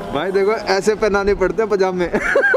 भाई देखो ऐसे पहनाने पड़ते हैं पजामे।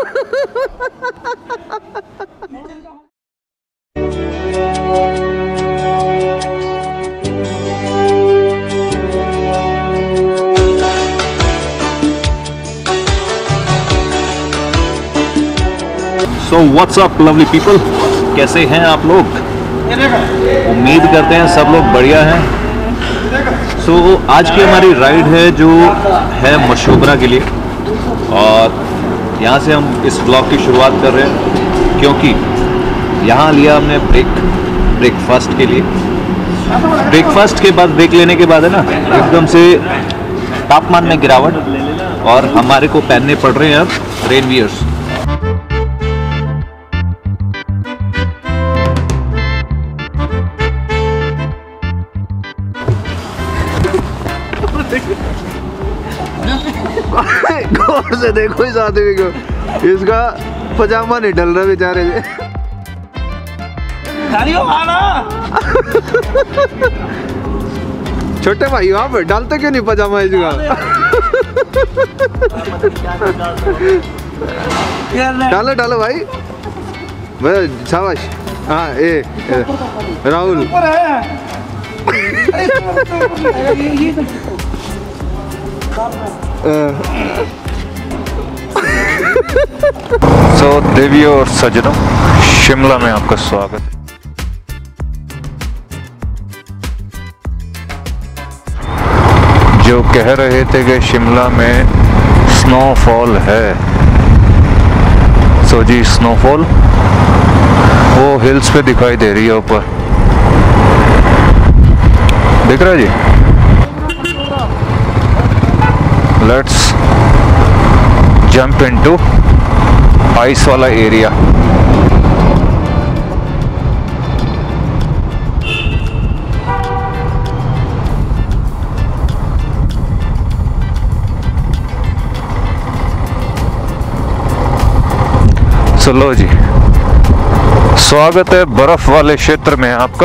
So what's up lovely people, कैसे हैं आप लोग? उम्मीद करते हैं सब लोग बढ़िया हैं। So आज की हमारी राइड है जो है मशोबरा के लिए, और यहाँ से हम इस ब्लॉग की शुरुआत कर रहे हैं क्योंकि यहाँ लिया हमने ब्रेकफास्ट के लिए। ब्रेकफास्ट के बाद ब्रेक लेने के बाद है ना एकदम से तापमान में गिरावट, और हमारे को पहनने पड़ रहे हैं अब रेन वियर्स। गौर से देखो इस आदमी को, इसका पजामा नहीं डल रहा बेचारे से। छोटे भाई आप डालते क्यों नहीं पजामा इसका? डालो डालो भाई, शाबाश। हाँ राहुल सो देवियों और सज्जनों, शिमला में आपका स्वागत है। जो कह रहे थे कि शिमला में स्नोफॉल है, सो जी स्नोफॉल वो हिल्स पे दिखाई दे रही है, ऊपर दिख रहा है जी। लेट्स जंप इनटू आइस वाला एरिया। चलो जी, स्वागत है बर्फ वाले क्षेत्र में आपका।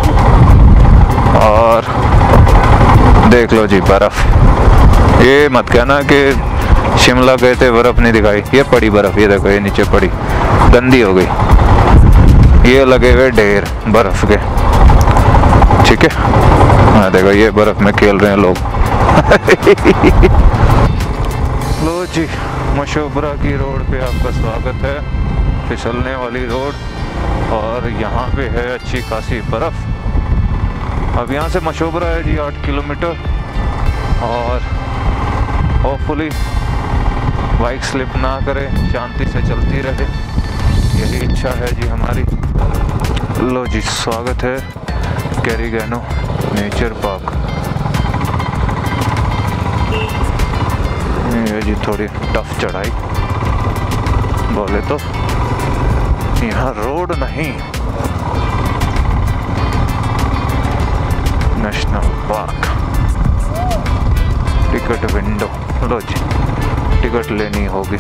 और देख लो जी बर्फ, ये मत कहना कि शिमला गए थे बर्फ नहीं दिखाई। ये पड़ी बर्फ, ये देखो ये नीचे पड़ी, गंदी हो गई। ये लगे हुए ढेर बर्फ के, ठीक है। हाँ देखो ये बर्फ में खेल रहे हैं लोग। लो जी, मशोबरा की रोड पे आपका स्वागत है, फिसलने वाली रोड। और यहाँ पे है अच्छी खासी बर्फ। अब यहाँ से मशोबरा है जी 8 किलोमीटर, और होपफुली बाइक स्लिप ना करे, शांति से चलती रहे, यही इच्छा है जी हमारी। लो जी, स्वागत है कैरीगैनो नेचर पार्क। ये जी थोड़ी टफ चढ़ाई बोले तो, यहाँ रोड नहीं, नेशनल पार्क। टिकट विंडो, लो जी टिकट लेनी होगी।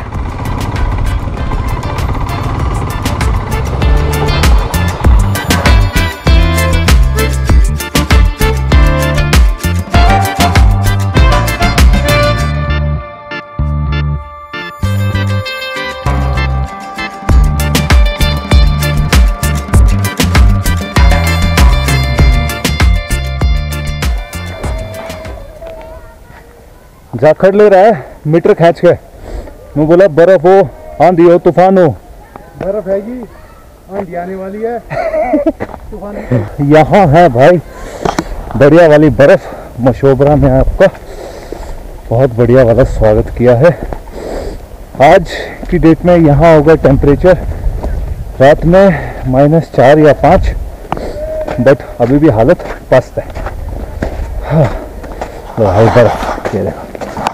जाखड़ ले रहा है मीटर खींच के। मैं बोला बर्फ हो, आंधी हो, तूफान हो। बर्फ है जी, आंधी आने वाली है। तूफान यहाँ है भाई बढ़िया वाली बर्फ। मशोबरा में आपका बहुत बढ़िया वाला स्वागत किया है। आज की डेट में यहाँ होगा टेम्परेचर रात में -4 या 5, बट अभी भी हालत पस्त है। हाँ, भाई बर्फ ये देखो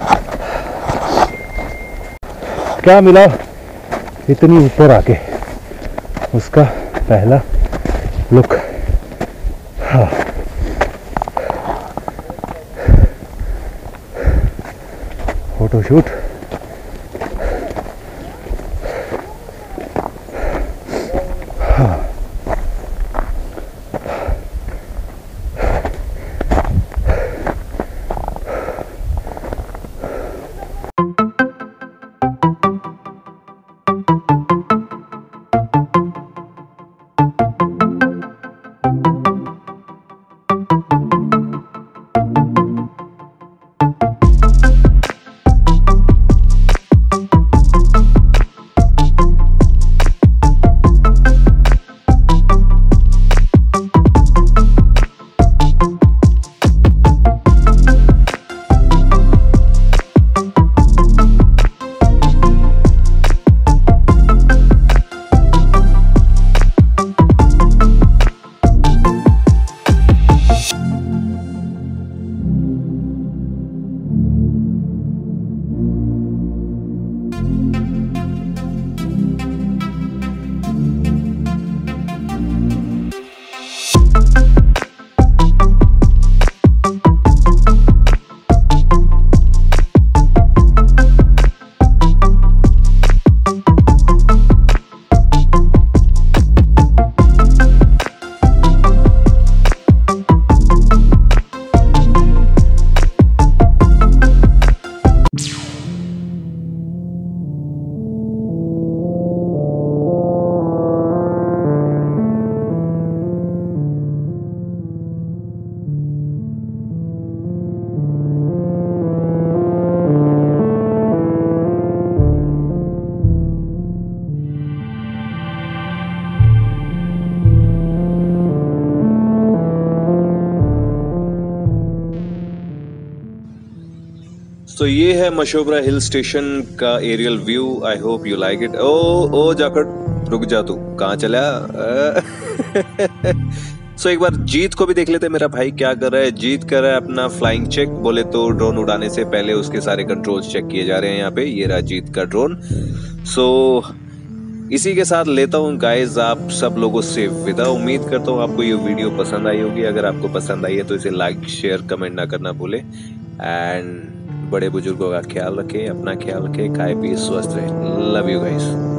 क्या मिला इतनी ऊपर आके, उसका पहला लुक। हाँ, फोटोशूट। हाँ, तो ये है मशोबरा हिल स्टेशन का aerial view. I hope you like it. ओ जाकर रुक जा, तू कहाँ चला? सो एक बार जीत को भी देख लेते हैं, मेरा भाई क्या कर रहा है। जीत कर रहा है अपना फ्लाइंग चेक। बोले तो ड्रोन उड़ाने से पहले उसके सारे कंट्रोल्स चेक किए जा रहे हैं यहाँ पे। ये रहा जीत का ड्रोन। सो इसी के साथ लेता हूँ गाइज आप सब लोगों से विदा। उम्मीद करता हूँ आपको ये वीडियो पसंद आई होगी। अगर आपको पसंद आई है तो इसे लाइक शेयर कमेंट ना करना भूले। एंड बड़े बुजुर्गों का ख्याल रखें, अपना ख्याल रखें, खाए पिए स्वस्थ रहे। Love you guys.